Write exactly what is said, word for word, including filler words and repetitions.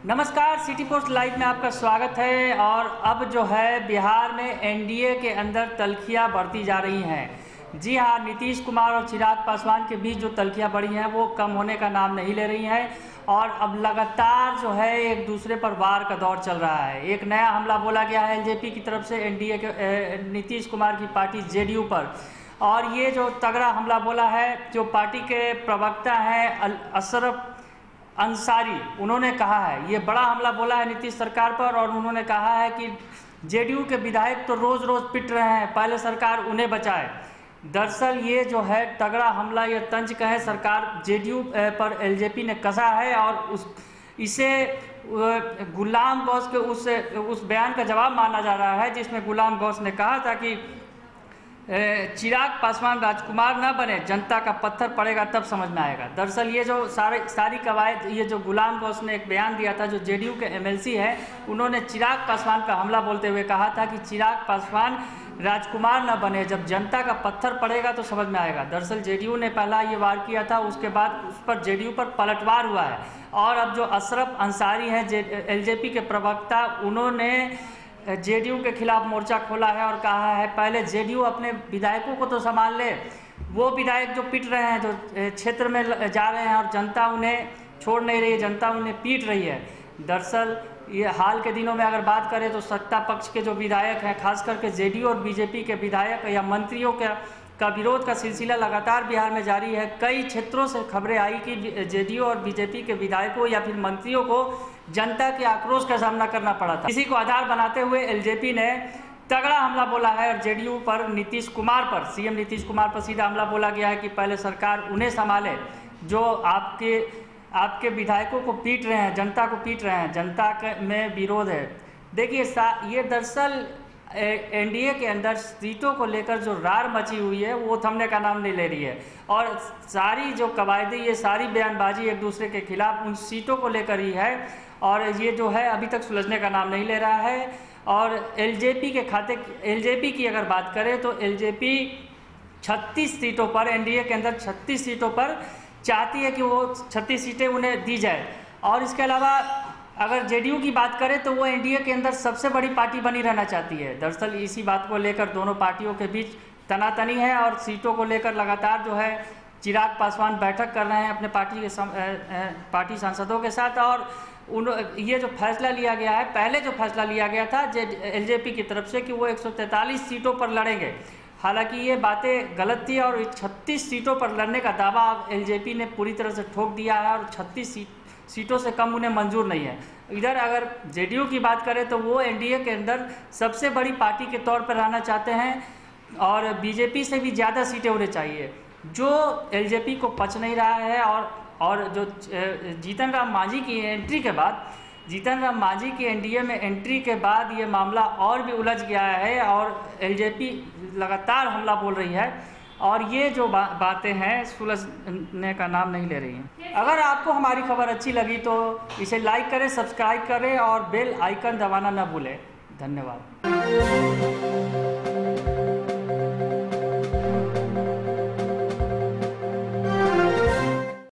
नमस्कार, city post live में आपका स्वागत है। और अब जो है बिहार में एनडीए के अंदर तल्खियां बढ़ती जा रही हैं। जी हाँ, नीतीश कुमार और चिराग पासवान के बीच जो तल्खियां बढ़ी हैं वो कम होने का नाम नहीं ले रही हैं और अब लगातार जो है एक दूसरे पर वार का दौर चल रहा है। एक नया हमला बोला गया है एलजेपी की तरफ से एनडीए के नीतीश कुमार की पार्टी जेडीयू पर, और ये जो तगड़ा हमला बोला है जो पार्टी के प्रवक्ता हैं अशरफ अंसारी, उन्होंने कहा है, ये बड़ा हमला बोला है नीतीश सरकार पर। और उन्होंने कहा है कि जेडीयू के विधायक तो रोज़ रोज़ पिट रहे हैं, पहले सरकार उन्हें बचाए। दरअसल ये जो है तगड़ा हमला, ये तंज कहे सरकार जेडीयू पर एलजेपी ने कसा है और उस इसे गुलाम गौस के उस उस बयान का जवाब माना जा रहा है जिसमें गुलाम गौस ने कहा था कि चिराग पासवान राजकुमार ना बने, जनता का पत्थर पड़ेगा तब समझ में आएगा। दरअसल ये जो सारे सारी कवायद, ये जो गुलाम गौस ने एक बयान दिया था जो जेडीयू के एमएलसी है, उन्होंने चिराग पासवान का हमला बोलते हुए कहा था कि चिराग पासवान राजकुमार ना बने, जब जनता का पत्थर पड़ेगा तो समझ में आएगा। दरअसल जेडीयू ने पहला ये वार किया था, उसके बाद उस पर जेडीयू पर पलटवार हुआ है। और अब जो अशरफ अंसारी हैं एलजेपी के प्रवक्ता, उन्होंने जेडीयू के खिलाफ मोर्चा खोला है और कहा है पहले जेडीयू अपने विधायकों को तो संभाल ले। वो विधायक जो पिट रहे हैं, जो क्षेत्र में जा रहे हैं और जनता उन्हें छोड़ नहीं रही है, जनता उन्हें पीट रही है। दरअसल ये हाल के दिनों में अगर बात करें तो सत्ता पक्ष के जो विधायक हैं, खास करके जेडीयू और बीजेपी के विधायक या मंत्रियों के का विरोध का सिलसिला लगातार बिहार में जारी है। कई क्षेत्रों से खबरें आई कि जेडीयू और बीजेपी के विधायकों या फिर मंत्रियों को जनता के आक्रोश का सामना करना पड़ा था। इसी को आधार बनाते हुए एलजेपी ने तगड़ा हमला बोला है और जेडीयू पर, नीतीश कुमार पर, सीएम नीतीश कुमार पर सीधा हमला बोला गया है कि पहले सरकार उन्हें संभाले जो आपके आपके विधायकों को पीट रहे हैं, जनता को पीट रहे हैं, जनता के में विरोध है। देखिए, ये दरअसल एनडीए के अंदर सीटों को लेकर जो रार मची हुई है वो थमने का नाम नहीं ले रही है और सारी जो कवायदी, ये सारी बयानबाजी एक दूसरे के खिलाफ उन सीटों को लेकर ही है और ये जो है अभी तक सुलझने का नाम नहीं ले रहा है। और एलजेपी के खाते एलजेपी की अगर बात करें तो एलजेपी छत्तीस सीटों पर, एनडीए के अंदर छत्तीस सीटों पर चाहती है कि वो छत्तीस सीटें उन्हें दी जाए। और इसके अलावा अगर जेडीयू की बात करें तो वो एनडीए के अंदर सबसे बड़ी पार्टी बनी रहना चाहती है। दरअसल इसी बात को लेकर दोनों पार्टियों के बीच तनातनी है और सीटों को लेकर लगातार जो है चिराग पासवान बैठक कर रहे हैं अपने पार्टी के सम, पार्टी सांसदों के साथ। और उन ये जो फैसला लिया गया है, पहले जो फैसला लिया गया था एलजेपी की तरफ से कि वो एक सौ तैंतालीस सीटों पर लड़ेंगे, हालांकि ये बातें गलत थी और छत्तीस सीटों पर लड़ने का दावा अब एलजेपी ने पूरी तरह से ठोक दिया है और छत्तीस सीट सीटों से कम उन्हें मंजूर नहीं है। इधर अगर जेडीयू की बात करें तो वो एनडीए के अंदर सबसे बड़ी पार्टी के तौर पर रहना चाहते हैं और बीजेपी से भी ज़्यादा सीटें उन्हें चाहिए, जो एलजेपी को पच नहीं रहा है। और और जो जीतन राम मांझी की एंट्री के बाद जीतन राम मांझी की एनडीए में एंट्री के बाद ये मामला और भी उलझ गया है और एलजेपी लगातार हमला बोल रही है और ये जो बा, बातें हैं सुलझने का नाम नहीं ले रही हैं। अगर आपको हमारी खबर अच्छी लगी तो इसे लाइक करें, सब्सक्राइब करें और बेल आइकन दबाना न भूलें। धन्यवाद।